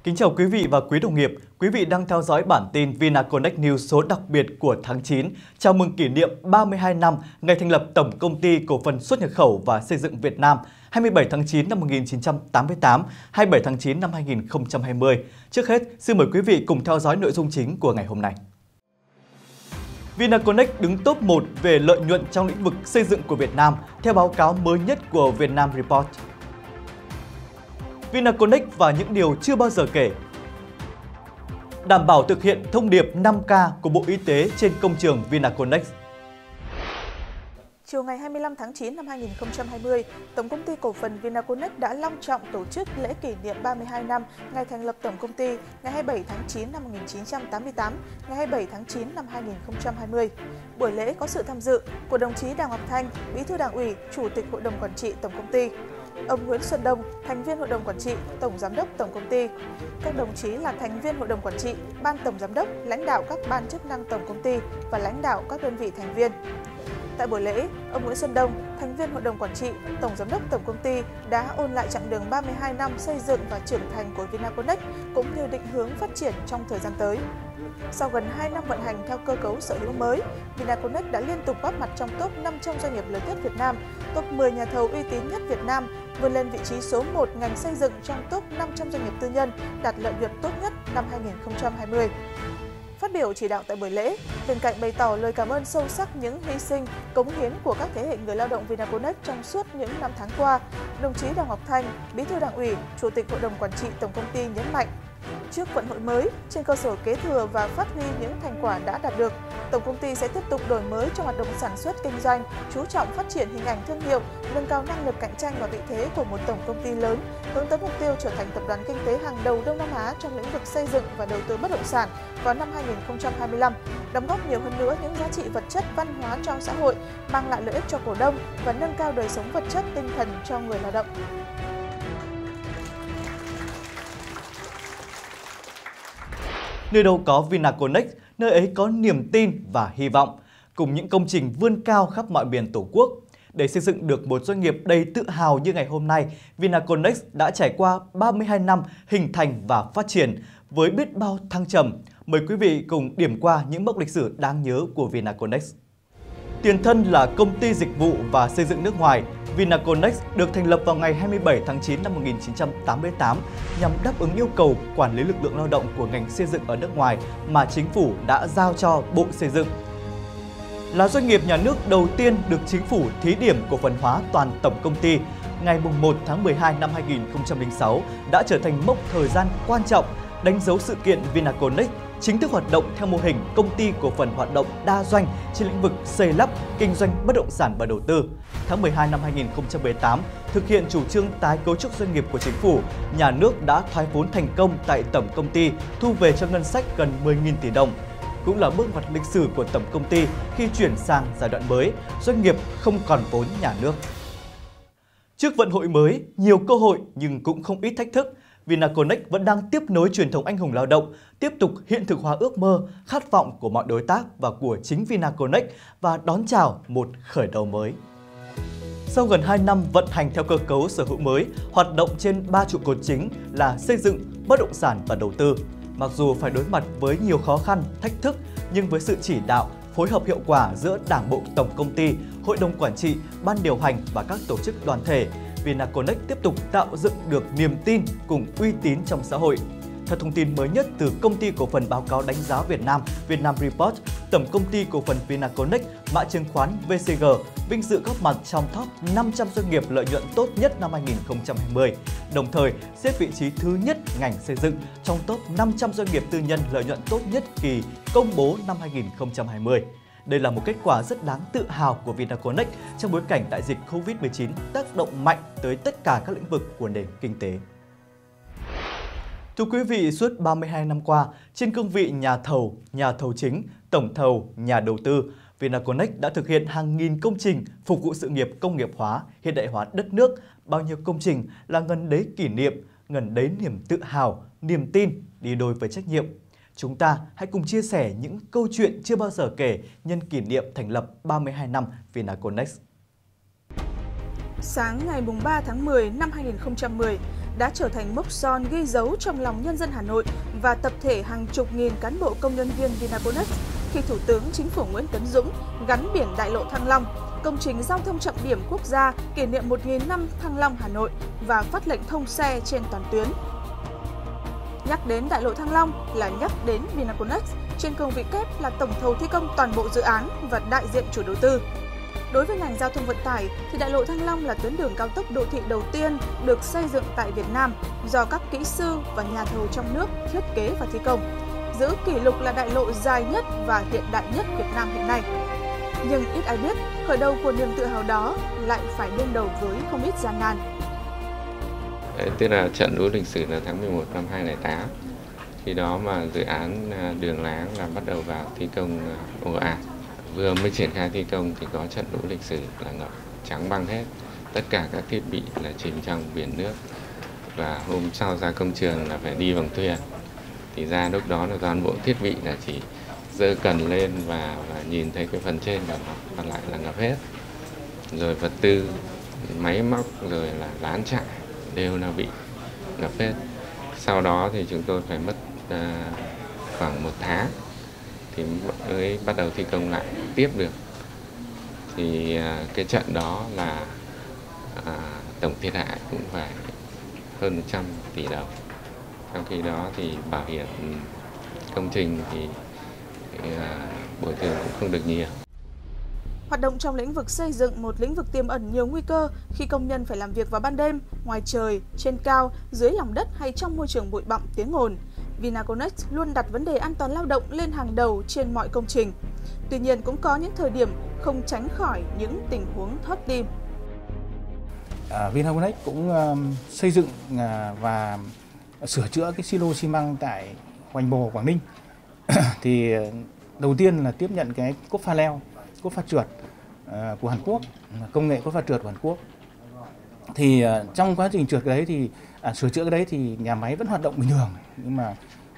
Kính chào quý vị và quý đồng nghiệp. Quý vị đang theo dõi bản tin Vinaconex News số đặc biệt của tháng 9, chào mừng kỷ niệm 32 năm ngày thành lập Tổng Công ty Cổ phần Xuất nhập khẩu và Xây dựng Việt Nam 27 tháng 9 năm 1988, 27 tháng 9 năm 2020. Trước hết, xin mời quý vị cùng theo dõi nội dung chính của ngày hôm nay. Vinaconex đứng top 1 về lợi nhuận trong lĩnh vực xây dựng của Việt Nam, theo báo cáo mới nhất của Vietnam Report. Vinaconex và những điều chưa bao giờ kể. Đảm bảo thực hiện thông điệp 5K của Bộ Y tế trên công trường Vinaconex. Chiều ngày 25 tháng 9 năm 2020, Tổng Công ty Cổ phần Vinaconex đã long trọng tổ chức lễ kỷ niệm 32 năm ngày thành lập Tổng Công ty ngày 27 tháng 9 năm 1988, ngày 27 tháng 9 năm 2020. Buổi lễ có sự tham dự của đồng chí Đào Ngọc Thanh, Bí thư Đảng ủy, Chủ tịch Hội đồng Quản trị Tổng Công ty, ông Nguyễn Xuân Đông, thành viên Hội đồng Quản trị, Tổng Giám đốc Tổng Công ty, các đồng chí là thành viên Hội đồng Quản trị, Ban Tổng Giám đốc, lãnh đạo các ban chức năng Tổng Công ty và lãnh đạo các đơn vị thành viên. Tại buổi lễ, ông Nguyễn Xuân Đông, thành viên Hội đồng Quản trị, Tổng Giám đốc Tổng Công ty đã ôn lại chặng đường 32 năm xây dựng và trưởng thành của Vinaconex cũng như định hướng phát triển trong thời gian tới. Sau gần 2 năm vận hành theo cơ cấu sở hữu mới, Vinaconex đã liên tục góp mặt trong top 500 doanh nghiệp lớn nhất Việt Nam, top 10 nhà thầu uy tín nhất Việt Nam, vươn lên vị trí số 1 ngành xây dựng trong top 500 doanh nghiệp tư nhân, đạt lợi nhuận tốt nhất năm 2020. Phát biểu chỉ đạo tại buổi lễ, bên cạnh bày tỏ lời cảm ơn sâu sắc những hy sinh, cống hiến của các thế hệ người lao động Vinaconex trong suốt những năm tháng qua, đồng chí Đào Ngọc Thanh, Bí thư Đảng ủy, Chủ tịch Hội đồng Quản trị Tổng Công ty nhấn mạnh, trước vận hội mới, trên cơ sở kế thừa và phát huy những thành quả đã đạt được, Tổng Công ty sẽ tiếp tục đổi mới trong hoạt động sản xuất kinh doanh, chú trọng phát triển hình ảnh thương hiệu, nâng cao năng lực cạnh tranh và vị thế của một tổng công ty lớn, hướng tới mục tiêu trở thành tập đoàn kinh tế hàng đầu Đông Nam Á trong lĩnh vực xây dựng và đầu tư bất động sản vào năm 2025, đóng góp nhiều hơn nữa những giá trị vật chất văn hóa cho xã hội, mang lại lợi ích cho cổ đông và nâng cao đời sống vật chất tinh thần cho người lao động. Nơi đâu có Vinaconex, nơi ấy có niềm tin và hy vọng, cùng những công trình vươn cao khắp mọi miền Tổ quốc. Để xây dựng được một doanh nghiệp đầy tự hào như ngày hôm nay, Vinaconex đã trải qua 32 năm hình thành và phát triển với biết bao thăng trầm. Mời quý vị cùng điểm qua những mốc lịch sử đáng nhớ của Vinaconex. Tiền thân là công ty dịch vụ và xây dựng nước ngoài, Vinaconex được thành lập vào ngày 27 tháng 9 năm 1988 nhằm đáp ứng yêu cầu quản lý lực lượng lao động của ngành xây dựng ở nước ngoài mà chính phủ đã giao cho Bộ Xây dựng. Là doanh nghiệp nhà nước đầu tiên được chính phủ thí điểm cổ phần hóa toàn tổng công ty, ngày 1 tháng 12 năm 2006 đã trở thành mốc thời gian quan trọng đánh dấu sự kiện Vinaconex chính thức hoạt động theo mô hình công ty cổ phần hoạt động đa doanh trên lĩnh vực xây lắp, kinh doanh bất động sản và đầu tư. Tháng 12 năm 2018, thực hiện chủ trương tái cấu trúc doanh nghiệp của chính phủ, nhà nước đã thoái vốn thành công tại tổng công ty, thu về cho ngân sách gần 10.000 tỷ đồng. Cũng là bước ngoặt lịch sử của tổng công ty khi chuyển sang giai đoạn mới, doanh nghiệp không còn vốn nhà nước. Trước vận hội mới, nhiều cơ hội nhưng cũng không ít thách thức. Vinaconex vẫn đang tiếp nối truyền thống anh hùng lao động, tiếp tục hiện thực hóa ước mơ, khát vọng của mọi đối tác và của chính Vinaconex và đón chào một khởi đầu mới. Sau gần 2 năm vận hành theo cơ cấu sở hữu mới, hoạt động trên 3 trụ cột chính là xây dựng, bất động sản và đầu tư. Mặc dù phải đối mặt với nhiều khó khăn, thách thức, nhưng với sự chỉ đạo, phối hợp hiệu quả giữa Đảng bộ Tổng Công ty, Hội đồng Quản trị, Ban điều hành và các tổ chức đoàn thể, Vinaconex tiếp tục tạo dựng được niềm tin cùng uy tín trong xã hội. Theo thông tin mới nhất từ Công ty Cổ phần Báo cáo Đánh giá Việt Nam, Vietnam Report, Tổng Công ty Cổ phần Vinaconex, mã chứng khoán VCG, vinh dự góp mặt trong top 500 doanh nghiệp lợi nhuận tốt nhất năm 2020, đồng thời xếp vị trí thứ nhất ngành xây dựng trong top 500 doanh nghiệp tư nhân lợi nhuận tốt nhất kỳ công bố năm 2020. Đây là một kết quả rất đáng tự hào của Vinaconex trong bối cảnh đại dịch Covid-19 tác động mạnh tới tất cả các lĩnh vực của nền kinh tế. Thưa quý vị, suốt 32 năm qua, trên cương vị nhà thầu chính, tổng thầu, nhà đầu tư, Vinaconex đã thực hiện hàng nghìn công trình phục vụ sự nghiệp công nghiệp hóa, hiện đại hóa đất nước. Bao nhiêu công trình là ngần đấy kỷ niệm, ngần đấy niềm tự hào, niềm tin đi đôi với trách nhiệm. Chúng ta hãy cùng chia sẻ những câu chuyện chưa bao giờ kể nhân kỷ niệm thành lập 32 năm Vinaconex. Sáng ngày 3 tháng 10 năm 2010, đã trở thành mốc son ghi dấu trong lòng nhân dân Hà Nội và tập thể hàng chục nghìn cán bộ công nhân viên Vinaconex khi Thủ tướng Chính phủ Nguyễn Tấn Dũng gắn biển đại lộ Thăng Long, công trình giao thông trọng điểm quốc gia kỷ niệm 1.000 năm Thăng Long Hà Nội và phát lệnh thông xe trên toàn tuyến. Nhắc đến đại lộ Thăng Long là nhắc đến Vinaconex, trên cương vị kép là tổng thầu thi công toàn bộ dự án và đại diện chủ đầu tư. Đối với ngành giao thông vận tải thì đại lộ Thăng Long là tuyến đường cao tốc đô thị đầu tiên được xây dựng tại Việt Nam do các kỹ sư và nhà thầu trong nước thiết kế và thi công, giữ kỷ lục là đại lộ dài nhất và hiện đại nhất Việt Nam hiện nay. Nhưng ít ai biết, khởi đầu của niềm tự hào đó lại phải đương đầu với không ít gian nan. Tức là trận lũ lịch sử là tháng 11 năm 2008. Khi đó mà dự án đường láng là bắt đầu vào thi công ồ ạt. Vừa mới triển khai thi công thì có trận lũ lịch sử là ngập trắng băng hết. Tất cả các thiết bị là chìm trong biển nước. Và hôm sau ra công trường là phải đi bằng thuyền. Thì ra lúc đó là toàn bộ thiết bị là chỉ giơ cần lên và nhìn thấy cái phần trên và còn lại là ngập hết. Rồi vật tư, máy móc rồi là lán trại đều là bị ngập hết. Sau đó thì chúng tôi phải mất khoảng 1 tháng thì mới bắt đầu thi công lại tiếp được. Thì cái trận đó là tổng thiệt hại cũng phải hơn 100 tỷ đồng. Trong khi đó thì bảo hiểm công trình thì bồi thường cũng không được nhiều. Hoạt động trong lĩnh vực xây dựng, một lĩnh vực tiềm ẩn nhiều nguy cơ khi công nhân phải làm việc vào ban đêm, ngoài trời, trên cao, dưới lòng đất hay trong môi trường bụi bặm tiếng ồn. Vinaconex luôn đặt vấn đề an toàn lao động lên hàng đầu trên mọi công trình. Tuy nhiên cũng có những thời điểm không tránh khỏi những tình huống thót tim. Vinaconex cũng xây dựng và sửa chữa cái silo xi măng tại Hoành Bồ, Quảng Ninh. Thì đầu tiên là tiếp nhận cái cốt pha leo, cốt pha trượt của Hàn Quốc, công nghệ cốt pha trượt của Hàn Quốc. Thì trong quá trình trượt cái đấy thì sửa chữa cái đấy thì nhà máy vẫn hoạt động bình thường, nhưng mà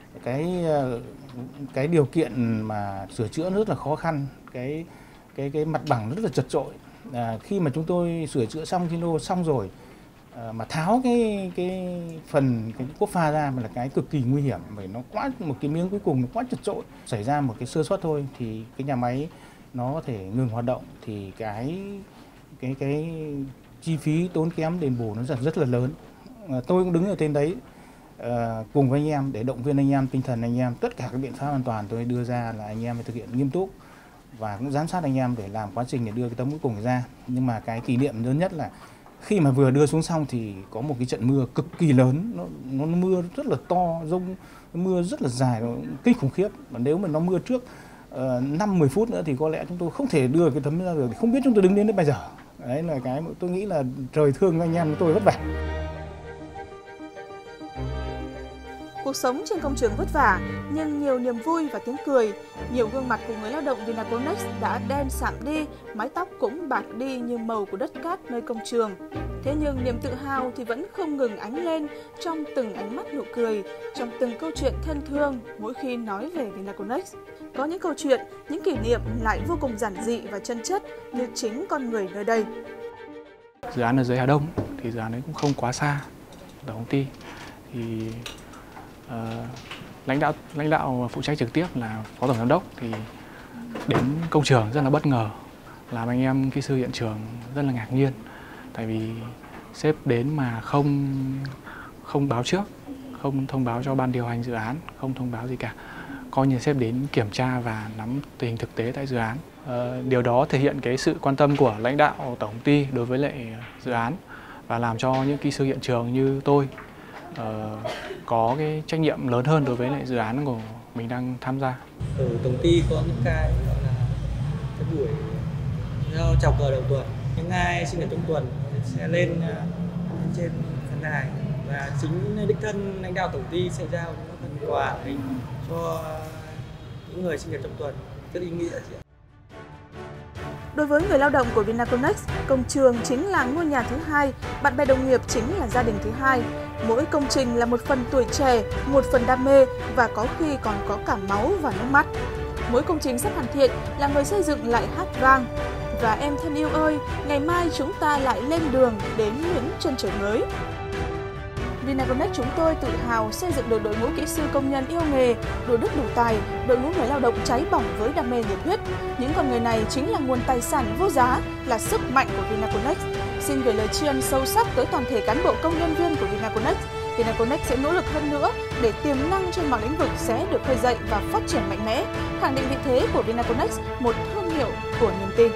cái điều kiện mà sửa chữa rất là khó khăn, cái mặt bằng rất là chật chội. Khi mà chúng tôi sửa chữa xong rồi mà tháo cái phần cái cốt pha ra mà là cái cực kỳ nguy hiểm, bởi nó quá một cái miếng cuối cùng nó quá chật chội, xảy ra một cái sơ suất thôi thì cái nhà máy nó có thể ngừng hoạt động, thì cái chi phí tốn kém đền bù nó rất là lớn. Tôi cũng đứng ở trên đấy cùng với anh em để động viên anh em, tinh thần anh em, tất cả các biện pháp an toàn tôi đưa ra là anh em phải thực hiện nghiêm túc và cũng giám sát anh em để làm quá trình để đưa cái tấm cuối cùng ra. Nhưng mà cái kỷ niệm lớn nhất là khi mà vừa đưa xuống xong thì có một cái trận mưa cực kỳ lớn, nó mưa rất là to, dông mưa rất là dài, kinh khủng khiếp. Và nếu mà nó mưa trước 5-10 phút nữa thì có lẽ chúng tôi không thể đưa cái tấm ra được, không biết chúng tôi đứng đến bây giờ. Đấy là cái tôi nghĩ là trời thương anh em tôi vất vả. Cuộc sống trên công trường vất vả, nhưng nhiều niềm vui và tiếng cười. Nhiều gương mặt của người lao động Vinaconex đã đen sạm đi, mái tóc cũng bạc đi như màu của đất cát nơi công trường. Thế nhưng niềm tự hào thì vẫn không ngừng ánh lên trong từng ánh mắt nụ cười, trong từng câu chuyện thân thương mỗi khi nói về Vinaconex. Có những câu chuyện, những kỷ niệm lại vô cùng giản dị và chân chất như chính con người nơi đây. Dự án ở dưới Hà Đông thì dự án ấy cũng không quá xa tổng công ty. Thì lãnh đạo phụ trách trực tiếp là phó tổng giám đốc thì đến công trường rất là bất ngờ, làm anh em kỹ sư hiện trường rất là ngạc nhiên, tại vì sếp đến mà không báo trước, không thông báo cho ban điều hành dự án, không thông báo gì cả, coi như sếp đến kiểm tra và nắm tình hình thực tế tại dự án. Điều đó thể hiện cái sự quan tâm của lãnh đạo tổng công ty đối với lại dự án và làm cho những kỹ sư hiện trường như tôi có cái trách nhiệm lớn hơn đối với lại dự án của mình đang tham gia. Ở tổng ty có những cái gọi là cái buổi chào cờ đầu tuần, những ai sinh nhật trong tuần sẽ lên trên khán đài và chính đích thân lãnh đạo tổng ty sẽ giao những phần quà cho những người sinh nhật trong tuần, rất ý nghĩa. Đối với người lao động của Vinaconex, công trường chính là ngôi nhà thứ hai, bạn bè đồng nghiệp chính là gia đình thứ hai. Mỗi công trình là một phần tuổi trẻ, một phần đam mê và có khi còn có cả máu và nước mắt. Mỗi công trình sắp hoàn thiện là người xây dựng lại hát vang. Và em thân yêu ơi, ngày mai chúng ta lại lên đường đến những chân trời mới. Vinaconex chúng tôi tự hào xây dựng được đội ngũ kỹ sư công nhân yêu nghề, đủ đức đủ tài, đội ngũ người lao động cháy bỏng với đam mê nhiệt huyết. Những con người này chính là nguồn tài sản vô giá, là sức mạnh của Vinaconex. Xin gửi lời tri ân sâu sắc tới toàn thể cán bộ công nhân viên của Vinaconex. Vinaconex sẽ nỗ lực hơn nữa để tiềm năng trên mọi lĩnh vực sẽ được khơi dậy và phát triển mạnh mẽ, khẳng định vị thế của Vinaconex, một thương hiệu của niềm tin.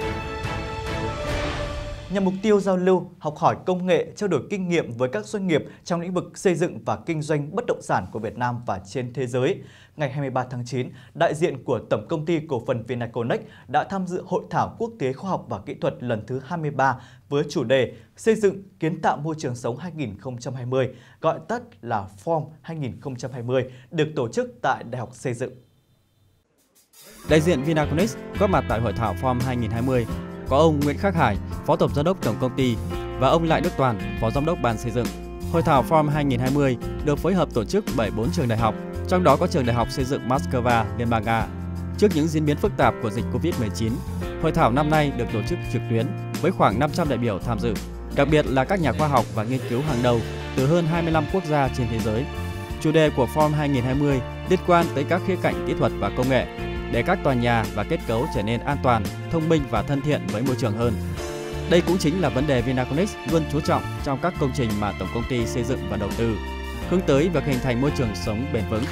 Nhằm mục tiêu giao lưu, học hỏi công nghệ, trao đổi kinh nghiệm với các doanh nghiệp trong lĩnh vực xây dựng và kinh doanh bất động sản của Việt Nam và trên thế giới, ngày 23 tháng 9, đại diện của Tổng công ty Cổ phần Vinaconex đã tham dự Hội thảo Quốc tế Khoa học và Kỹ thuật lần thứ 23 với chủ đề Xây dựng kiến tạo môi trường sống 2020, gọi tắt là FORM 2020, được tổ chức tại Đại học Xây dựng. Đại diện Vinaconex góp mặt tại Hội thảo FORM 2020 có ông Nguyễn Khắc Hải, Phó Tổng Giám đốc Tổng công ty và ông Lại Đức Toàn, Phó Giám đốc Ban xây dựng. Hội thảo FORM 2020 được phối hợp tổ chức bởi 4 trường đại học, trong đó có trường Đại học Xây dựng Moscow, Liên bang Nga. Trước những diễn biến phức tạp của dịch Covid-19, hội thảo năm nay được tổ chức trực tuyến với khoảng 500 đại biểu tham dự, đặc biệt là các nhà khoa học và nghiên cứu hàng đầu từ hơn 25 quốc gia trên thế giới. Chủ đề của FORM 2020 liên quan tới các khía cạnh kỹ thuật và công nghệ, để các tòa nhà và kết cấu trở nên an toàn, thông minh và thân thiện với môi trường hơn. Đây cũng chính là vấn đề Vinaconex luôn chú trọng trong các công trình mà Tổng công ty xây dựng và đầu tư, hướng tới việc hình thành môi trường sống bền vững.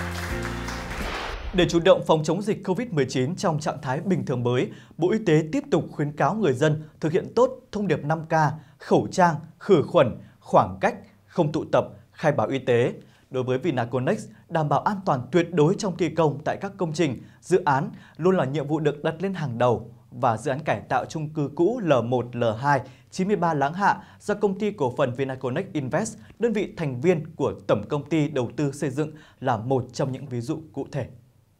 Để chủ động phòng chống dịch Covid-19 trong trạng thái bình thường mới, Bộ Y tế tiếp tục khuyến cáo người dân thực hiện tốt thông điệp 5K, khẩu trang, khử khuẩn, khoảng cách, không tụ tập, khai báo y tế. Đối với Vinaconex, đảm bảo an toàn tuyệt đối trong thi công tại các công trình, dự án luôn là nhiệm vụ được đặt lên hàng đầu. Và dự án cải tạo chung cư cũ L1, L2, 93 Láng Hạ do Công ty Cổ phần Vinaconex Invest, đơn vị thành viên của Tổng công ty Đầu tư Xây dựng, là một trong những ví dụ cụ thể.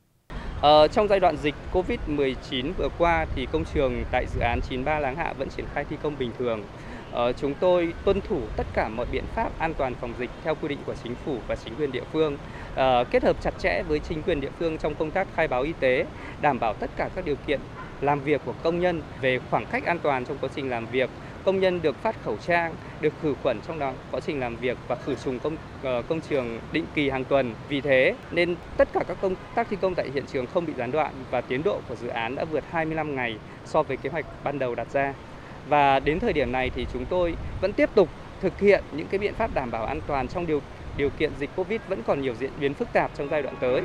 Trong giai đoạn dịch Covid-19 vừa qua thì công trường tại dự án 93 Láng Hạ vẫn triển khai thi công bình thường. Chúng tôi tuân thủ tất cả mọi biện pháp an toàn phòng dịch theo quy định của chính phủ và chính quyền địa phương, kết hợp chặt chẽ với chính quyền địa phương trong công tác khai báo y tế, đảm bảo tất cả các điều kiện làm việc của công nhân về khoảng cách an toàn trong quá trình làm việc. Công nhân được phát khẩu trang, được khử khuẩn trong đó quá trình làm việc và khử trùng công trường định kỳ hàng tuần. Vì thế nên tất cả các công tác thi công tại hiện trường không bị gián đoạn và tiến độ của dự án đã vượt 25 ngày so với kế hoạch ban đầu đặt ra. Và đến thời điểm này thì chúng tôi vẫn tiếp tục thực hiện những cái biện pháp đảm bảo an toàn trong điều kiện dịch Covid vẫn còn nhiều diễn biến phức tạp trong giai đoạn tới.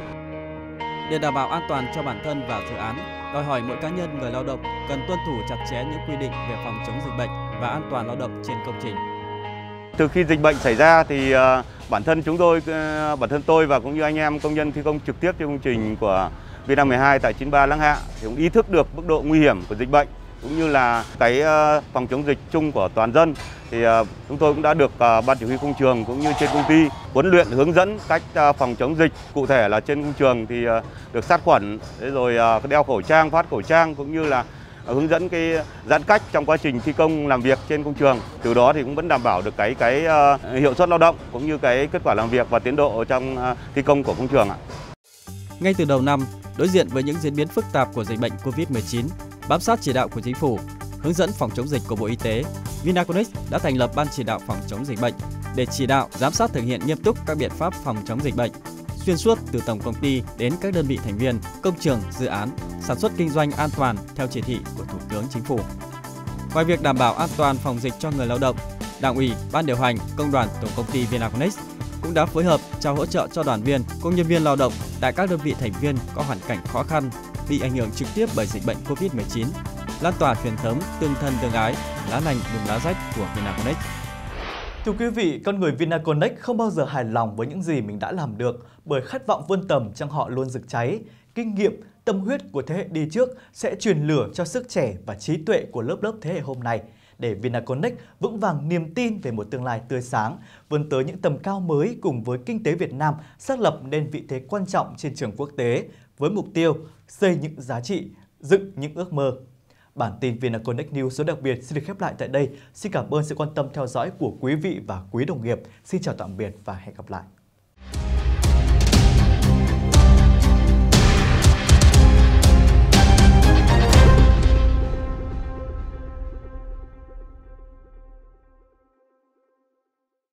Để đảm bảo an toàn cho bản thân và dự án, đòi hỏi mỗi cá nhân người lao động cần tuân thủ chặt chẽ những quy định về phòng chống dịch bệnh và an toàn lao động trên công trình. Từ khi dịch bệnh xảy ra thì bản thân tôi và cũng như anh em công nhân thi công trực tiếp trên công trình của Vinam 12 tại 93 Láng Hạ thì cũng ý thức được mức độ nguy hiểm của dịch bệnh cũng như là cái phòng chống dịch chung của toàn dân. Thì chúng tôi cũng đã được ban chỉ huy công trường cũng như trên công ty huấn luyện hướng dẫn cách phòng chống dịch. Cụ thể là trên công trường thì được sát khuẩn, rồi đeo khẩu trang, phát khẩu trang cũng như là hướng dẫn cái giãn cách trong quá trình thi công làm việc trên công trường. Từ đó thì cũng vẫn đảm bảo được cái hiệu suất lao động cũng như cái kết quả làm việc và tiến độ trong thi công của công trường ạ. Ngay từ đầu năm, đối diện với những diễn biến phức tạp của dịch bệnh Covid-19, bám sát chỉ đạo của chính phủ, hướng dẫn phòng chống dịch của Bộ Y tế, Vinaconex đã thành lập Ban chỉ đạo phòng chống dịch bệnh để chỉ đạo, giám sát thực hiện nghiêm túc các biện pháp phòng chống dịch bệnh, xuyên suốt từ tổng công ty đến các đơn vị thành viên, công trường, dự án, sản xuất kinh doanh an toàn theo chỉ thị của Thủ tướng Chính phủ. Ngoài việc đảm bảo an toàn phòng dịch cho người lao động, Đảng ủy, Ban điều hành, Công đoàn Tổng công ty Vinaconex cũng đã phối hợp trao hỗ trợ cho đoàn viên, công nhân viên lao động tại các đơn vị thành viên có hoàn cảnh khó khăn, bị ảnh hưởng trực tiếp bởi dịch bệnh Covid-19, lan tỏa truyền thống tương thân tương ái, lá lành đùm lá rách của Vinaconex. Thưa quý vị, con người Vinaconex không bao giờ hài lòng với những gì mình đã làm được, bởi khát vọng vươn tầm trong họ luôn rực cháy. Kinh nghiệm, tâm huyết của thế hệ đi trước sẽ truyền lửa cho sức trẻ và trí tuệ của lớp thế hệ hôm nay, để Vinaconex vững vàng niềm tin về một tương lai tươi sáng, vươn tới những tầm cao mới cùng với kinh tế Việt Nam xác lập nên vị thế quan trọng trên trường quốc tế, với mục tiêu xây những giá trị, dựng những ước mơ. Bản tin Vinaconex News số đặc biệt xin được khép lại tại đây. Xin cảm ơn sự quan tâm theo dõi của quý vị và quý đồng nghiệp. Xin chào tạm biệt và hẹn gặp lại.